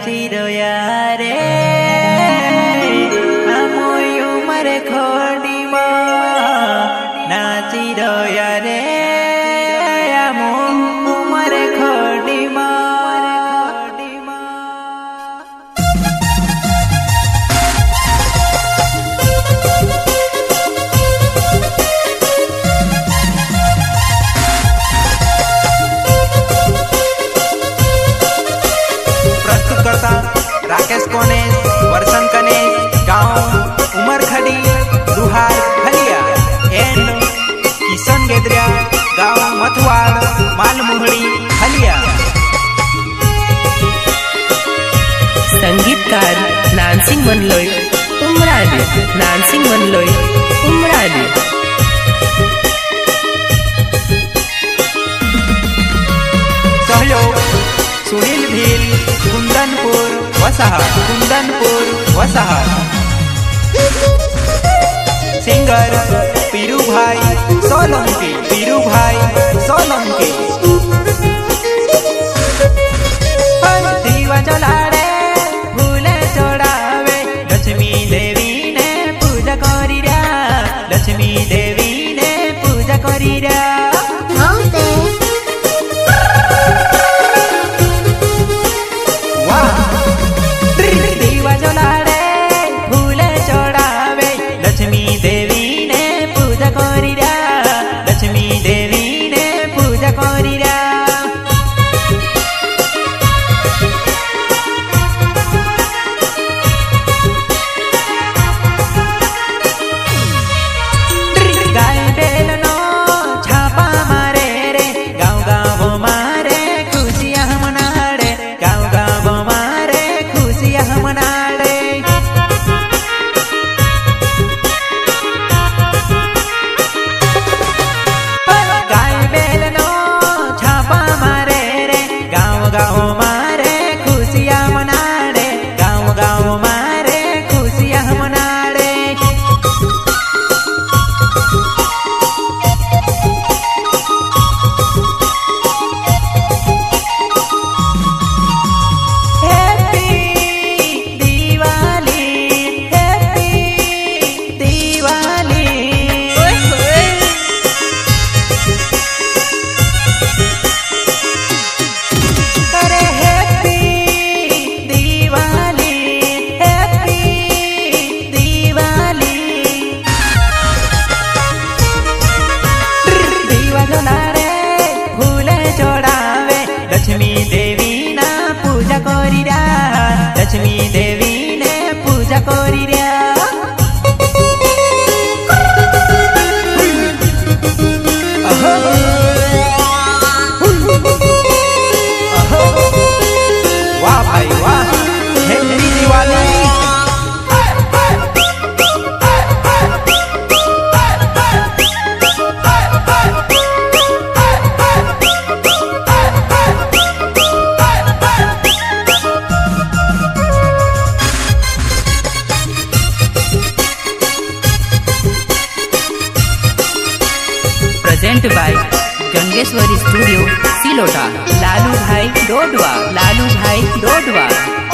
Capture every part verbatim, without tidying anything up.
नाची रोया रे आमुई उमर खोडी मा नाची रोया रे आमु उमर खोडी मा राकेश कोने वर्षन कने गांव उमरखड़ी रुहार हलिया एंड किशन गेद्रिया गांव मथवाड़ मालमुहड़ी हलिया। संगीतकार नानसिंह मनलोई उमराली नानसिंह मनलोई उमराली। सहयोग सुनील भील कुंदनपुर वसहा कुंदनपुर वसहा। सिंगर पीरू भाई सोलंकी पीरू भाई सोलंकी। दीवा जलाड़े फूले चढ़ावे लक्ष्मी देवी ने पूजा करी रा लक्ष्मी देवी ने पूजा करी रा। लक्ष्मी देवी ने पूजा करी रा। वाह भाई वाह happy Diwali. Present by Gangeshwari studio Silota Lalu Bhai Dodwa Lalu Bhai डोडवा।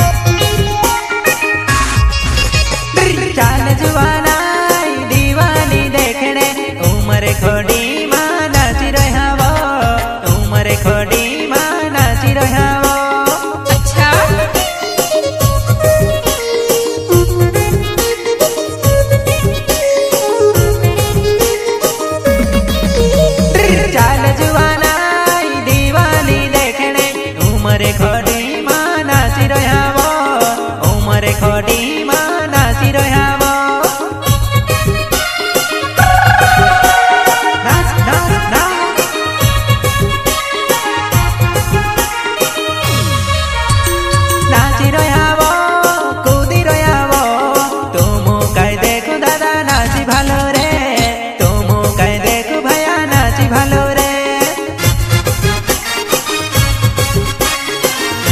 चाल जुवाना दीवानी देखने उमर खोडी मां नाची रहा वो उमर खोडी मां नाची रहा वो। अच्छा चाल जुवाना दीवानी देखने उमर खोडी मां नाची रहा वो उमर खोडी मां नाची रहा वो। नाच नाच नाच नाची रहा वो कूदी रहा वो तुम कह देखो दादा नाची भालो रे तुम कह देखो भैया नाची भालो रे।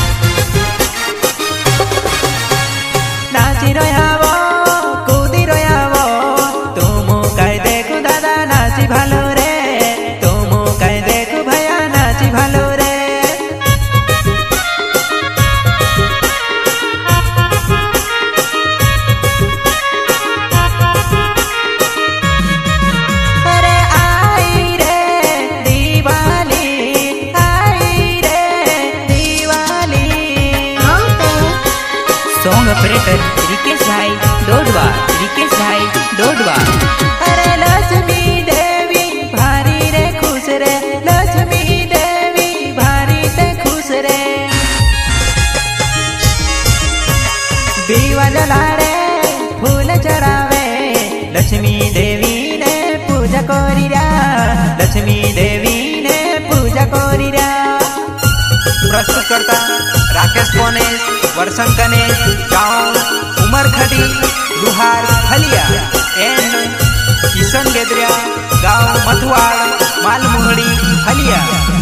ऑपरेटर रिकेश भाई डोडवा, रिकेश भाई डोडवा। अरे लक्ष्मी देवी भारी रे खुश रे, लक्ष्मी देवी भारी ते खुश रे। दीवा जला रे फूल चढ़ावे, लक्ष्मी देवी ने पूजा कोरिया, लक्ष्मी देवी ने पूजा कोरिया। प्रस्तुत करता राकेश कोनेश, वर्षण कनेश, गाँव उमरखड़ी लुहार हलिया एंड किशन गेद्रिया, गाँव मथुआड़ मालमुहड़ी हलिया।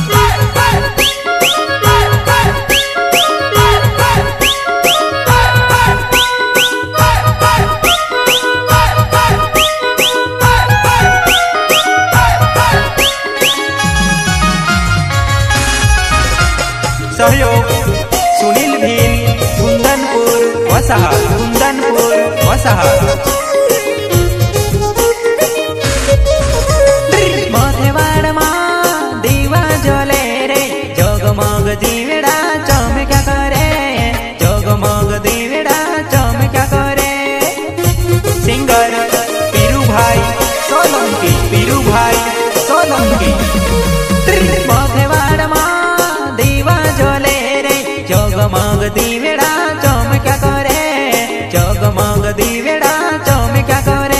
सहयोग सुनील भील, कुंदनपुर वसहा, कुंदनपुर वसहा। मोथेवाड़ माँ दीवा जले रे, जगमग दीवड़ा चमक्या करे, जगमग दीवड़ा चमक्या करे। सिंगर पीरू भाई सोलंकी, पीरू भाई सोलंकी। मोथेवाड़ माँ दीवा जले रे, जगमग दीवड़ा चमक्या करे, जगमग दीवड़ा चमक्या करे।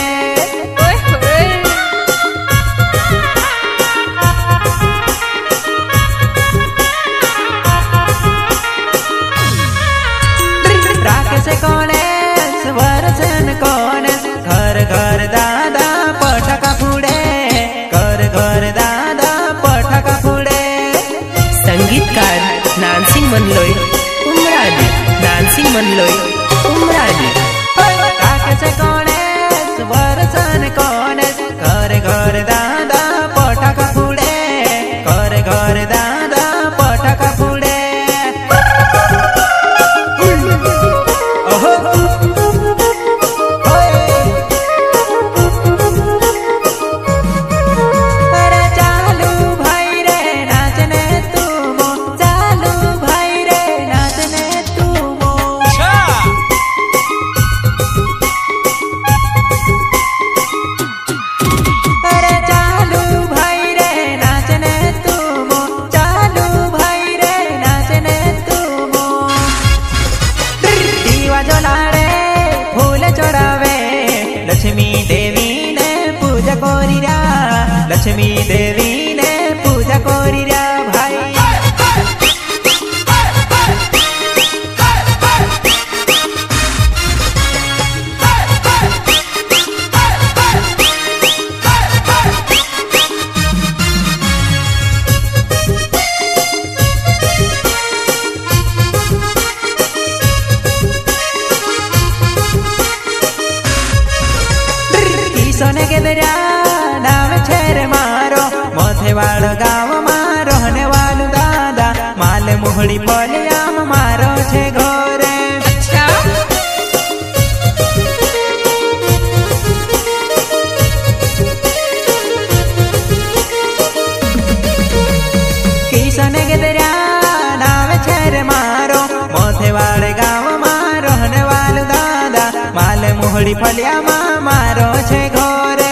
राकेश कोनेश, वर्षण कोनेश, घर घर दादा पटाका फुड़े, घर घर दादा पटाका फुड़े। संगीतकार नानसिंह मनलोई उमरानी, नानसिंह मनलोई उमरानी। राकेश कोनेश, वर्षण कोनेश, घर घर दादा पटाका फुड़े, घर घर दादा पटाका फुड़े। अरे चालू भाई रे नाचने तुमो, चालू भाई रे नाचने तुमो। अरे चालू भाई रे नाचने तुमो, चालू भाई रे नाचने तुमो। दीवा जला रे फूल चढ़ावे, लक्ष्मी देवी ने पूजा कोरिया, लक्ष्मी देवी ने पूजा कोरिया भाई। किशन गेद्रिया नाम छेर मारो, मोथेवाड़ गाँव में रहने वालू दादा, माल मुहड़ी पलियाम मारो छे घोरे। अच्छा किशन गेद्रिया नाम छेर मारो, मोथेवाड़ गाँव में रहने वालू दादा, माल मुहड़ी पलियाम मारो छे घोरे।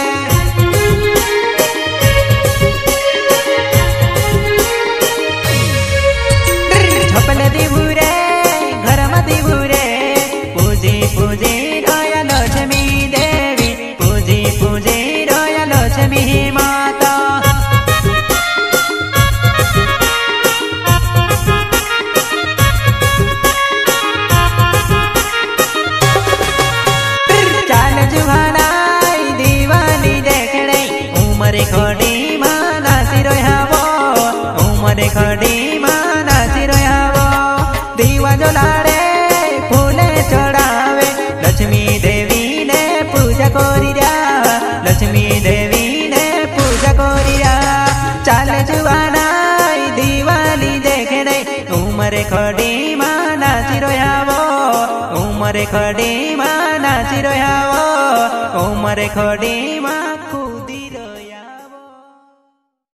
छपले दिभुरे घर में दिभुरे, पूजी पूजी रोया लक्ष्मी देवी, पूजी पूजी रोया लक्ष्मी माता। चाल जुहानाई दीवानी देखड़े, उमरे खड़ी माँ नाची रोयावो, उमरे खड़ी माँ नाची रोयावो। दीवा जला रे फूले चढ़ावे, लक्ष्मी देवी ने पूजा कोरिया, लक्ष्मी देवी ने पूजा कोरिया। चाल जुहानाई दीवानी देखड़े, उमरे खड़ी माँ नाची रोयावो, उमरे खड़ी माँ नाची रोयावो, उमरे खड़ी माँ।